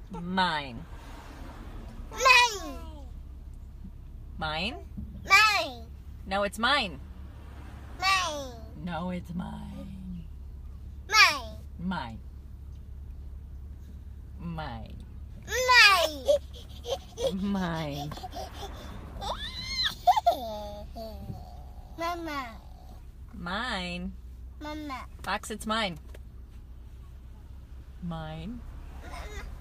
Mine. Mine. Mine? Mine. No, it's mine. Mine. No, it's mine. Mine. Mine. Mine. Mine. Mine. Mama. Mine. Mama. Fox, it's mine. Mine. Mama.